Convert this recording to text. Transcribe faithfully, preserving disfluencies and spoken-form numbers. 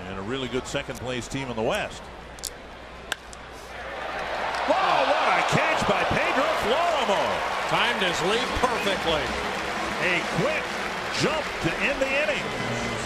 and a really good second place team in the West. Whoa, what a catch by Pedro Florimon. Timed his lead perfectly. A quick jump to end the inning.